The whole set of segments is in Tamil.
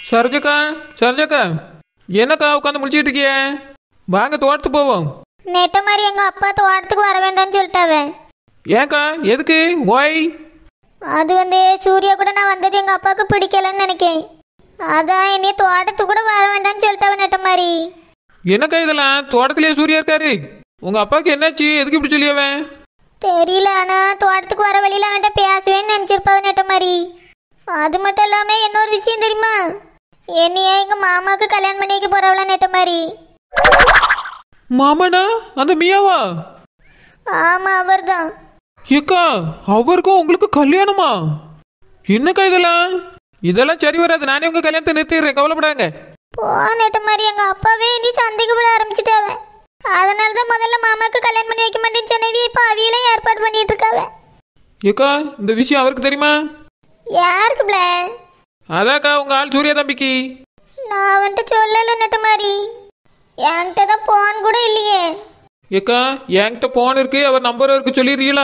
சரோஜக்கா, சரோஜக்கா, என்னக்கா உட்காந்து முடிச்சிட்டு இருக்கிய? வாங்க தோட்டத்துக்கு போவோம். நெட்ட மாதிரி எங்க அப்பா தோட்டத்துக்கு வர வேண்டாம்னு சொல்லிட்டாவே. ஏன்க்கா, எதுக்கு? ஒய்? அது சூர்யா கூட நான் வந்தது எங்க அப்பாவுக்கு பிடிக்கலன்னு நினைக்கிறேன். அதான் என்னைய தோட்டத்துக்கு கூட வர வேண்டாம்னு சொல்லிட்டாவே நெட்ட மாதிரி. என்னக்கா இதெல்லாம்? தோட்டத்திலேயே சூர்யா இருக்காரு. உங்க அப்பாவுக்கு என்னாச்சு? எதுக்கு இப்படி சொல்லியவன்? தெரியல, ஆனா தோட்டத்துக்கு வர வழியில அவன்கிட்ட பேசுவேன்னு நினைச்சிருப்பாவே நெட்ட மாதிரி. அது மட்டும் இல்லாம இன்னொரு விஷயம் தெரியுமா? என்னைய எங்க மாமாவுக்கு கல்யாணம் பண்ணிக்க போறவள நெட்ட மாதிரி. மாமனா? அந்த மியாவா? ஆமா, அவர் தான். ஏக்கா, அவருக்கும் உங்களுக்கு கல்யாணமா? என்னக்கா இதெல்லாம்? இதெல்லாம் சரி வராது. நானே உங்க கல்யாணத்தை நிறுத்திடுறேன், கவலைப்படாங்க. போ நெட்ட மாதிரி, எங்க அப்பாவே இனி சந்தைக்கு விட ஆரம்பிச்சுட்டாவ. அதனாலதான் முதல்ல மாமாவுக்கு கல்யாணம் பண்ணி வைக்க மாட்டேன்னு சொன்னவே இப்ப அவியெல்லாம் ஏற்பாடு பண்ணிட்டு இருக்காவ. ஏக்கா, இந்த விஷயம் அவருக்கு தெரியுமா? யாருக்கு பிள? அதாக்கா உங்க ஆள் சூர்யா தம்பிக்கு. நான் அவன்கிட்ட சொல்லல நெட்ட மாதிரி. என்கிட்ட தான் போன் கூட இல்லையே. ஏக்கா, என்கிட்ட போன் இருக்கு, அவர் நம்பர் இருக்கு, சொல்லிடுறீங்களா?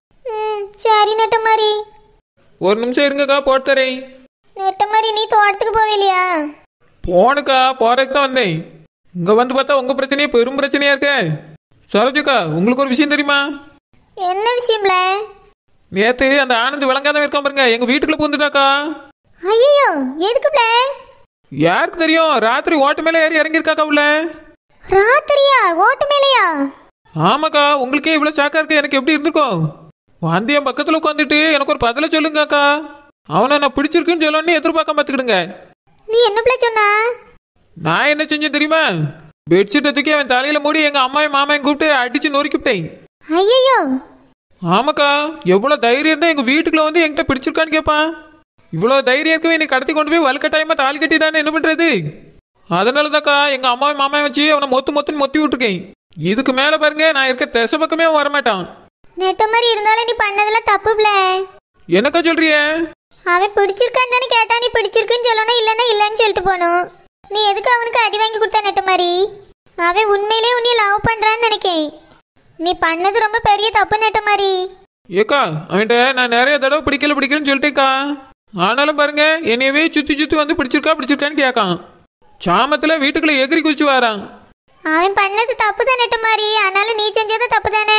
சரி நெட்ட மாதிரி. ஒரு நிமிஷம் இருங்கக்கா, போட்டு தரேன். நெட்ட மாதிரி, நீ தோட்டத்துக்கு போவில்லையா? போனுக்கா, போறதுக்கு தான் வந்தேன். இங்க வந்து பார்த்தா உங்க பிரச்சனையே பெரும் பிரச்சனையா இருக்க. சரோஜக்கா, உங்களுக்கு ஒரு விஷயம் தெரியுமா? என்ன விஷயம் பிள? நேத்து அந்த ஆனந்த் விளங்காதவன் இருக்கான் பாருங்க, எங்க வீட்டுக்குள்ள பூந்துட்டாக்கா. ஐயோ, எதுக்கு பிள? யாருக்கு தெரியும்? ராத்திரி ஓட்டு மேல ஏறி இறங்கிருக்காக்கா உள்ள. ராத்திரியா? ஓட்டு மேலையா? ஆமாக்கா, உங்களுக்கே இவ்வளவு ஷாக்கா இருக்கு, எனக்கு எப்படி இருந்திருக்கும்? வந்து என் பக்கத்துல உட்காந்துட்டு எனக்கு ஒரு பதில சொல்லுங்கக்கா. அவனை நான் பிடிச்சிருக்குன்னு சொல்லணும்னு எதிர்பார்க்க பார்த்துக்கிடுங்க. நீ என்ன பிள சொன்னா? நான் என்ன செஞ்சேன் தெரியுமா? பெட்ஷீட்டை தூக்கி அவன் தலையில மூடி எங்க அம்மாவையும் மாமாவையும் கூப்பிட்டு அடிச்சு நொறுக்கிவிட்டேன். ஐயோ. ஆமாக்கா, எவ்வளவு தைரியம் தான் எங்க வீட்டுக்குள்ள வந்து என்கிட்ட பிடிச்சிருக்கான்னு கேட்பான். இவ்வளவு தைரியம் இருக்கவே என்னை கடத்தி கொண்டு போய் வலுக்கட்டாயமா தாலி கட்டிட்டான்னு என்ன பண்றது? அதனாலதாக்கா எங்க அம்மாவையும் மாமாவையும் வச்சு அவனை மொத்துன்னு மொத்தி விட்டுருக்கேன். இதுக்கு மேல பாருங்க, நான் இருக்க திசை பக்கமே அவன் வரமாட்டான். நெட்ட மாதிரி இருந்தாலும் நீ பண்ணதெல்லாம் தப்பு பிள. என்னக்கா சொல்றிய? அவன் பிடிச்சிருக்கான்னு தானே கேட்டா, நீ பிடிச்சிருக்குன்னு சொல்லணும், இல்லன்னா இல்லன்னு சொல்லிட்டு போகணும். நீ எதுக்கு அவனுக்கு அடி வாங்கி கொடுத்தா நெட்ட மாதிரி? அவன் உண்மையிலேயே உன்னை லவ் பண்றான்னு நினைக்கேன். நீ பண்ணது ரொம்ப பெரிய தப்பு நெட்ட மாதிரி. ஏக்கா, அவன்கிட்ட நான் நிறைய தடவை பிடிக்கலன்னு சொல்லிட்டேக்கா. ஆனாலும் பாருங்க, என்னையவே சுத்தி வந்து பிடிச்சிருக்கான்னு கேட்கான். சாமத்துல வீட்டுக்குள்ள எகிரி குதிச்சு வரான். அவன் பண்ணது தப்பு தான் நெட்ட மாதிரி, ஆனாலும் நீ செஞ்சது தப்பு தானே.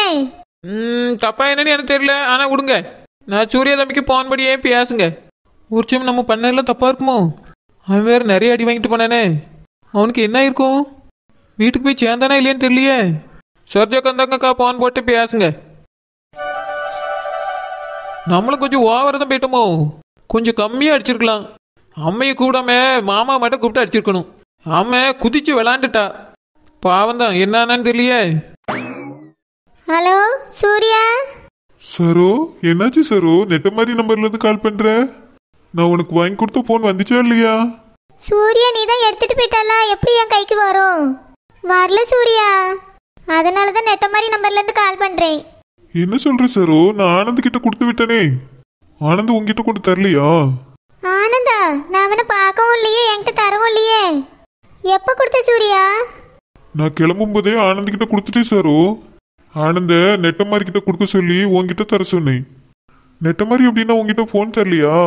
தப்பா என்னன்னு எனக்கு தெரியல, ஆனா விடுங்க. நான் சூர்யா தம்பிக்கு போன் படியே பேசுங்க. ஒரு சமயம் நம்ம பண்ணதெல்லாம் தப்பா இருக்குமோ? அவன் வேற நிறைய அடி வாங்கிட்டு போனானே, அவனுக்கு என்ன இருக்கும்? வீட்டுக்கு போய் சேர்ந்தானா இல்லையான்னு தெரியலையே. சரோஜக்கா, இருந்தாங்கக்கா, போன் போட்டு பேசுங்க. நம்மளும் கொஞ்சம் ஓவரா தான் போயிட்டோமோ? கொஞ்சம் கம்மியா அடிச்சிருக்கலாம். அம்மையை கூடாம மாமா மட்டும் கூப்பிட்டு அடிச்சிருக்கணும். அம்மா குதிச்சு விளாண்டுட்டா. பாவம் தான், என்னன்னு தெரியலையே. ஹலோ சூர்யா. சரோ, என்னாச்சு சரோ? நெட்ட மாதிரி நம்பர்ல இருந்து கால் பண்ற? நான் உனக்கு வாங்கி கொடுத்த போன் வந்துச்சா இல்லையா? சூர்யா, நீ தான் எடுத்துட்டு போயிட்டால, எப்படி என் கைக்கு வரும்? வரல சூர்யா, அதனாலதான் நெட்ட மாதிரி நம்பர்ல இருந்து கால் பண்றேன். என்ன சொல்ற சரோ? நான் ஆனந்த் கிட்ட கொடுத்து விட்டனே. ஆனந்த் உங்ககிட்ட கொண்டு தரலையா? ஆனந்தா? நான் அவனை பார்க்கவும் இல்லையே, என்கிட்ட தரவும் இல்லையே. எப்ப கொடுத்த சூர்யா? நான் கிளம்பும் போதே ஆனந்த் கிட்ட கொடுத்துட்டேன் சரோ. ஆனந்த நெட்ட மாதிரி கிட்ட கொடுக்க சொல்லி உங்ககிட்ட தர சொன்னேன். நெட்ட மாதிரி அப்படின்னா உங்ககிட்ட போன் தரலையா?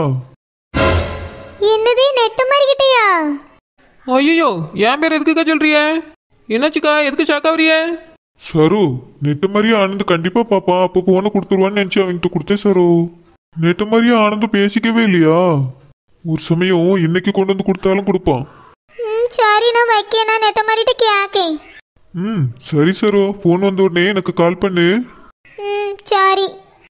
என்னது, நெட்ட மாதிரி கிட்டயா? ஐயோ, என் பேர் எதுக்குக்கா சொல்றிய? என்னாச்சுக்கா, எதுக்கு ஷாக்காவறிய? சரோ, நெட்ட மாதிரி ஆனந்த் கண்டிப்பா பாப்பா, அப்ப போனை கொடுத்துருவான்னு நினைச்சு அவன்கிட்ட கொடுத்தேன் சரோ. நெட்ட மாதிரி ஆனந்த் பேசிக்கவே இல்லையா? ஒரு சமயம் இன்னைக்கு கொண்டு வந்து கொடுத்தாலும் கொடுப்பான். சரி, நான் வைக்க, நான் நெட்ட மாதிரிட்டு கேக்கேன். சரி சரோ, போன் வந்த உடனே எனக்கு கால் பண்ணு. சரி.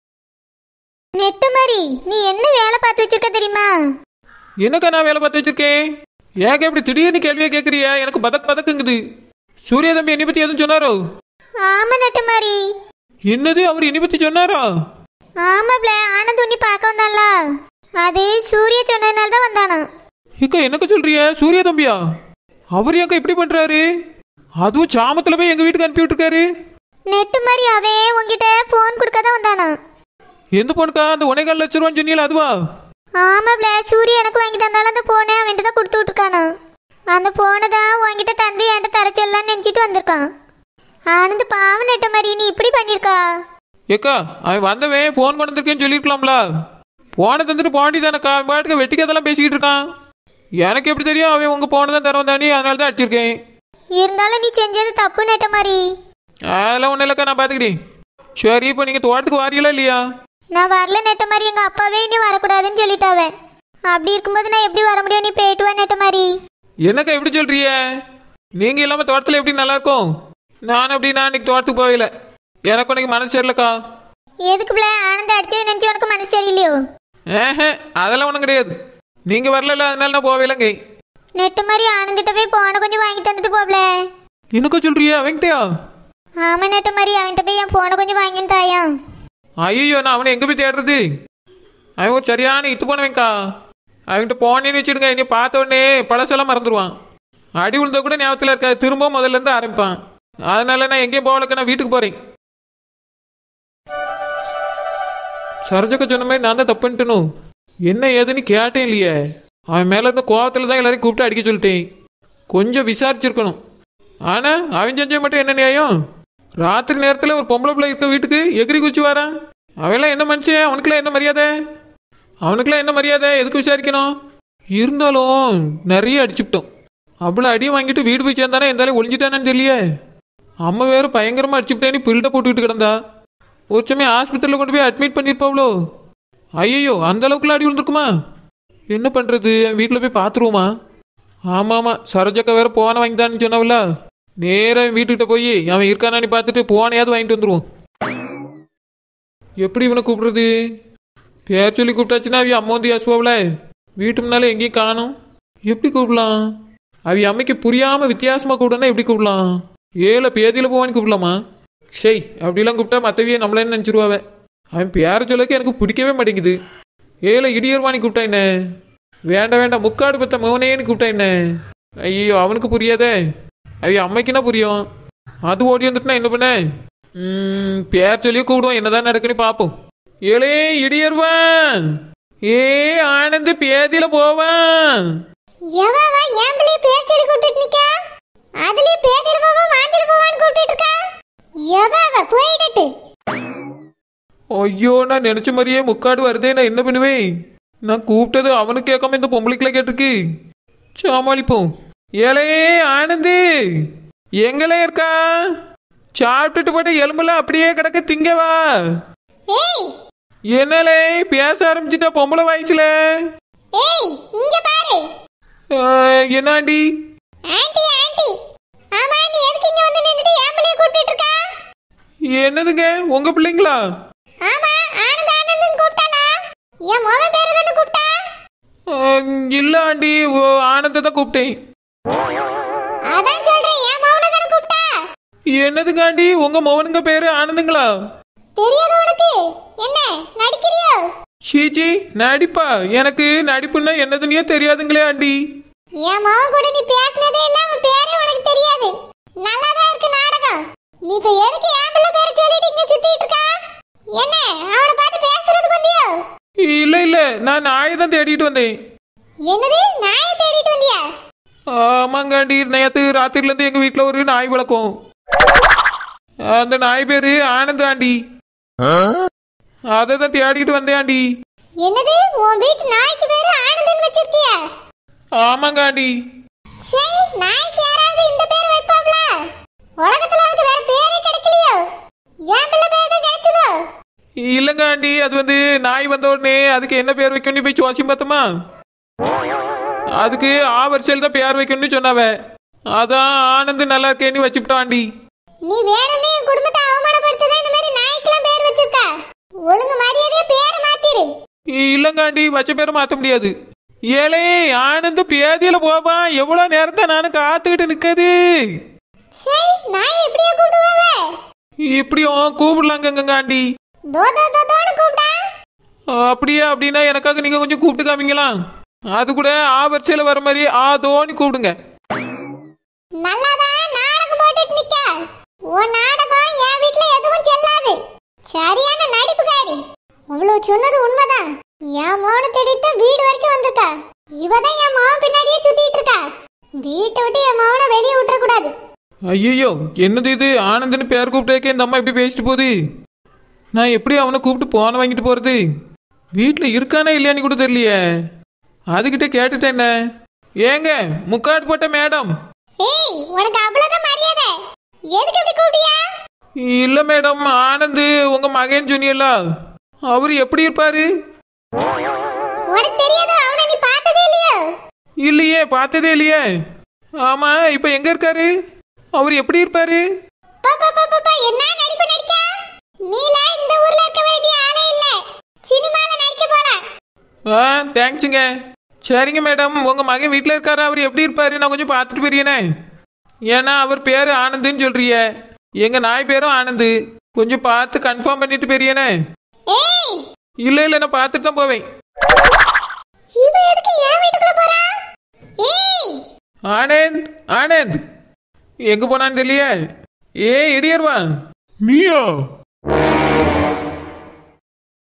நெட்ட மாதிரி, நீ என்ன வேலை பார்த்து வச்சிருக்க தெரியுமா? என்னக்கா நான் வேலை பார்த்து வச்சிருக்கேன்? ஏங்க இப்படி திடீர்னு கேள்வியா கேட்குறியா? எனக்கு பதக்குங்குது. சூர்யா தம்பி என்னை பத்தி எதுவும் சொன்னாரோ? ஆமா நெட்ட மாதிரி. என்னது, அவர் என்னை பத்தி சொன்னாரா? ஆமாப்ல, ஆனந்த் உன்னை பார்க்க வந்தான்ல, அது சூர்யா சொன்னதுனால தான் வந்தானா. ஏக்கா, என்னக்கா சொல்றிய? சூர்யா தம்பியா? அவர் ஏக்கா இப்படி பண்றாரு? அதுவும் சாமத்துல போய் எங்க வீட்டுக்கு அனுப்பி விட்டுருக்காரு. நெட்ட மாதிரி, அவன் உங்ககிட்ட போன் கொடுக்க தான் வந்தானா. எந்த போனுக்கா? அந்த 1.25 லட்சம் சொன்னீங்களா, அதுவா? ஆமாப்ல, சூர்யா எனக்கு வாங்கி தந்தாலும் அந்த போனை அவன்கிட்ட தான் கொடுத்து விட்டுருக்கானா. அந்த போனை தான் உங்ககிட்ட தந்து என்கிட்ட தர சொல்லலான்னு நினைச்சிட்டு வந்திருக்கான். ஆனந்த் பாவம் நெட்ட மாதிரி, நீ இப்படி பண்ணிருக்கா? ஏக்கா, அவன் வந்தவன் போன் கொண்டு வந்திருக்கேன்னு சொல்லியிருக்கலாம்ல. போனை தந்துட்டு போண்டி தானக்கா, பாட்டுக்கு வெட்டிக்கதெல்லாம் பேசிக்கிட்டு இருக்கான். எனக்கு எப்படி தெரியும்? அவன் உங்க போன தான் தர வந்தானே, அதனால தான் அடிச்சிருக்கேன். இருந்தாலும் நீ செஞ்சது தப்பு நெட்ட மாதிரி. அதெல்லாம் ஒன்றும் இல்லைக்கா, நான் பார்த்துக்கிட்டேன். சரி, இப்போ நீங்கள் தோட்டத்துக்கு வாரீங்களா இல்லையா? நான் வரல நெட்ட மாதிரி. எங்க அப்பாவே இனி வரக்கூடாதுன்னு சொல்லிட்டாவே. அப்படி இருக்கும்போது நான் எப்படி வர முடியும்? நீ போயிட்டு வா நெட்ட மாதிரி. என்னக்கா எப்படி சொல்றிய? நீங்கள் இல்லாமல் தோட்டத்தில் எப்படி நல்லா இருக்கும்? நான் இன்னைக்கு தோட்டத்துக்கு போகல. எனக்கு உனக்கு மனசு சரியில்லக்கா. எதுக்கு பிள்ளை ஆனந்த அடிச்சது நினைச்சு உனக்கு மனசு சரியில்லையோ? அதெல்லாம் ஒன்றும் கிடையாது. நீங்கள் வரல, அதனால நான் போகலங்க. நெட்ட மாதிரி ஆனந்திட்ட போய் போன கொஞ்சம் வாங்கி தந்துட்டு போப்ல. என்னக்கா சொல்றியா? அவன்கிட்டயா? ஆமா நெட்ட மாதிரி அவன்கிட்ட போய் என் போன கொஞ்சம் வாங்கின்னு தாயா. ஐயோ, நான் அவனை எங்கே போய் தேடுறது? அவன் ஒரு சரியான இத்து போனவன்க்கா. அவன்கிட்ட போனேன்னு வச்சுடுங்க, என்னை பார்த்த உடனே பழசெல்லாம் மறந்துடுவான். அடி விழுந்தா கூட ஞாபகத்தில் இருக்காது, திரும்ப முதல்ல இருந்து ஆரம்பிப்பான். அதனால நான் எங்கேயும் போகலக்க, நான் வீட்டுக்கு போறேன். சரோஜக்கா சொன்ன மாதிரி நான் தான் தப்புன்ட்டணும். என்ன ஏதுன்னு கேட்டேன் இல்லையே. அவன் மேலே இருந்த கோவத்தில் தான் எல்லாரையும் கூப்பிட்டு அடிக்க சொல்லிட்டேன். கொஞ்சம் விசாரிச்சிருக்கணும். ஆனால் அவன் செஞ்ச மட்டும் என்ன நியாயம்? ராத்திரி நேரத்தில் ஒரு பொம்பளை பிள்ளை இருக்க வீட்டுக்கு எகிரி குச்சி வரான். அவெல்லாம் என்ன மனுஷன்? அவனுக்குலாம் என்ன மரியாதை? அவனுக்குலாம் என்ன மரியாதை? எதுக்கு விசாரிக்கணும்? இருந்தாலும் நிறைய அடிச்சுட்டோம். அவ்வளோ அடியும் வாங்கிட்டு வீடு போய் சேர்ந்தானே, எந்தாலும் ஒளிஞ்சிட்டானு தெரியலையே. அம்மா வேறு பயங்கரமாக அடிச்சுட்டேன்னு பில்டை போட்டுக்கிட்டு கிடந்தா. ஒரு சமயம் ஆஸ்பத்திரியில் கொண்டு போய் அட்மிட் பண்ணியிருப்பாவளோ. ஐயோ, அந்த அளவுக்குலாம் அடி விழுந்துருக்குமா? என்ன பண்ணுறது? வீட்டில் போய் பார்த்துருவோமா? ஆமாம், சரோஜக்கா வேறு போனை வாங்கிதான்னு சொன்னாவில்ல. நேராக வீட்டுக்கிட்ட போய் அவன் இருக்கானான்னு பார்த்துட்டு போனையாவது வாங்கிட்டு வந்துடுவோம். எப்படி இவனை கூப்பிடுறது? பேர் சொல்லி கூப்பிட்டாச்சுன்னா அவ அம்மா வந்து ஏசுவாவில. வீட்டு முன்னால எங்கேயும் காணும். எப்படி கூப்பிடலாம்? அவ அம்மைக்கு புரியாமல் வித்தியாசமாக கூப்பிடனா எப்படி கூப்பிடலாம்? ஏழை பேதியில் போவான்னு கூப்பிடலாமா? சரி, அப்படிலாம் கூப்பிட்டா மற்றவியை நம்மளேன்னு நினச்சிருவாவ. அவன் பேர சொல்லக்கு எனக்கு பிடிக்கவே மாட்டேங்குது. ஏழை இடியர்வானி கூப்பிட்டா என்ன? வேண்டாம், முக்காடு பத்த மோனேன்னு கூப்பிட்டா என்ன? ஐயோ, அவனுக்கு புரியாதே. அவ அம்மைக்குன்னா புரியும். அது ஓடி வந்துட்டுனா என்ன பண்ண? பேர் சொல்லியே கூப்பிடுவோம், என்னதான் நடக்குன்னு பார்ப்போம். ஏழே இடியர்வான், ஏ ஆனந்து பேதியில போவான். ஐயோ, நான் நினைச்ச மாதிரியே முக்காடு வருதே. நான் என்ன பண்ணுவேன்? நான் கூப்பிட்டது அவனுக்கு கேட்காம இந்த பொம்பளைக்குள்ள கேட்டிருக்கு. சமாளிப்போம். ஏழே ஆனந்து, எங்களே இருக்கா? சாப்பிட்டுட்டு போட்ட எலும்பெல்லாம் அப்படியே கிடக்க, திங்கவா. என்னலே பேச ஆரம்பிச்சுட்டா பொம்பளை வயசுல? என்னாண்டி? என்னதுங்க, உங்க பிள்ளைங்களா? இல்ல ஆண்டி, ஆனந்த தான் கூப்பிட்டேன். என்னதுங்க ஆண்டி, உங்க மௌனுங்க பேரு ஆனந்துங்களா? சீச்சி, நடிப்பா? எனக்கு நடிப்புன்னா என்னதுன்னே தெரியாதுங்களே ஆண்டி. என் மாவன் கூட நீ பேசினதே இல்ல, அவன் பேரே உனக்கு தெரியாது. நல்லாதான் இருக்கு நாடகம். நீ இப்ப எதுக்கு என் பிள்ளை பேரை சொல்லிட்டு இங்க சுத்திட்டு இருக்கா? என்ன அவனை பார்த்து பேசுறதுக்கு வந்தியோ? இல்ல, நான் நாயை தான் தேடிட்டு வந்தேன். என்னது, நாயை தேடிட்டு வந்தியா? ஆமாங்க ஆண்டி, நேற்று ராத்திரில இருந்து எங்க வீட்டுல ஒரு நாய் வளர்க்கும். அந்த நாய் பேரு ஆனந்த் ஆண்டி. அதை தான் தேடிட்டு வந்தேன் ஆண்டி. என்னது, உன் வீட்டு நாய்க்கு பேரு ஆனந்தன் வச்சிருக்கியா? ஆமாங்க ஆண்டி. சரி, நாய்க்கு யாராவது இந்த பேர் வைப்பாப்ல? உலகத்துல அவனுக்கு வேற பேரே கிடைக்கலையோ? என் பிள்ளை பேர் தான் கிடைச்சதோ? இல்லங்க ஆண்டி, அது நாய் வந்த உடனே அதுக்கு என்ன பேர் வைக்கணும்னு போய் சுவாசி பார்த்தோமா. அதுக்கு ஆவரிசையில் தான் பேர் வைக்கணும்னு சொன்னாவ. அதான் ஆனந்து நல்லா இருக்கேன்னு வச்சுட்டோம் ஆண்டி. நீ வேணும்னே என் குடும்பத்தை அவமானப்படுத்ததான் இந்த மாதிரி நாய்க்கெல்லாம் பேர் வச்சிருக்க. ஒழுங்கு மரியாதையா பேரை மாத்திரு. இல்லங்க ஆண்டி, வச்ச பேரை மாத்த முடியாது. ஏலே ஆனந்து பேதியில போவான். எவ்வளவு நேரம் தான் நானும் காத்துக்கிட்டு நிற்காது. சரி, நாய் எப்படியா கூப்பிடுவாவே? இப்படியும் கூப்பிடலாங்க ஆண்டி. அப்படியே அப்படின்னா எனக்காக நீங்க கொஞ்சம் கூப்பிட்டு காமிங்களா? அது கூட ஆவரிசையில வர மாதிரி ஆதோன்னு கூப்பிடுங்க. நல்லாதான் நாடகம் போட்டுட்டு நிக்க. உன் நாடகம் என் வீட்ல எதுவும் செல்லாது. சரியான நடிப்புக்காரி. அவ்வளவு சொன்னது உண்மைதான். என் மோனை தேடிட்டு வீடு வரைக்கும் வந்திருக்கா. இவதான் என் மாவன் பின்னாடியே சுத்திட்டு இருக்கா. வீட்டை விட்டு என் மாவனை வெளியே விட்டுற கூடாது. ஐயோ, என்னது இது? ஆனந்தன்னு பேர் கூப்பிட்டேக்கே இந்த அம்மா இப்படி பேசிட்டு போகுது. நான் எப்படி அவனை கூப்பிட்டு போன வாங்கிட்டு போறது? வீட்டில் இருக்கானே இல்லையான்னு கூட தெரியலையே. அதுகிட்ட கேட்டுட்டேன் என்ன. ஏங்க முக்காடு போட்ட மேடம். ஏய் உனக்கு அவ்வளவுதான் மரியாதை. எதுக்கு இப்படி கூப்பிட்டியா? இல்ல மேடம், ஆனந்த் உங்க மகன் சொன்னீல்ல, அவரு எப்படி இருப்பாரு? உனக்கு தெரியாதோ? அவனை நீ பார்த்ததே இல்லையோ? இல்லையே, பார்த்ததே இல்லையே. ஆமா, இப்ப எங்க இருக்காரு? அவர் எப்படி இருப்பாரு? என்ன நடிப்பு நடிக்க? நீலா இந்த ஊர்ல இருக்க வேண்டிய ஆளே இல்ல. சினிமால நடிக்க போலாம். தேங்க்ஸுங்க. சரிங்க மேடம், உங்க மகன் வீட்டில் இருக்காரு, அவர் எப்படி இருப்பாரு? நான் கொஞ்சம் பார்த்துட்டு போறீனே. ஏன்னா அவர் பேரு ஆனந்துன்னு சொல்றிய, எங்க நாய் பேரும் ஆனந்து. கொஞ்சம் பார்த்து கன்ஃபார்ம் பண்ணிட்டு போறியனே. ஏய் இல்ல இல்ல, நான் பார்த்துட்டு தான் போவேன். இவன் எதுக்கு என் வீட்டுக்குள்ள போறா? ஏய் ஆனந்த் ஆனந்த் எங்க போனான்னு தெரியலையே. இடியர்வா நீயா?